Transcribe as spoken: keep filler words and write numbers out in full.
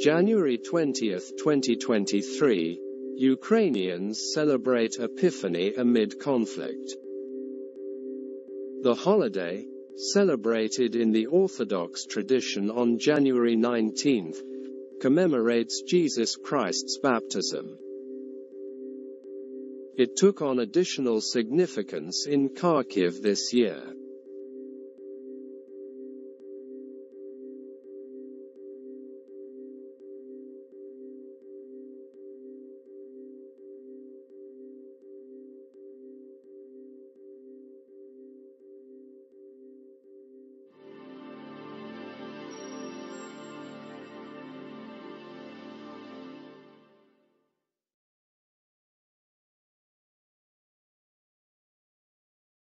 January twentieth, twenty twenty-three, Ukrainians celebrate Epiphany amid conflict. The holiday, celebrated in the Orthodox tradition on January nineteenth, commemorates Jesus Christ's baptism. It took on additional significance in Kharkiv this year.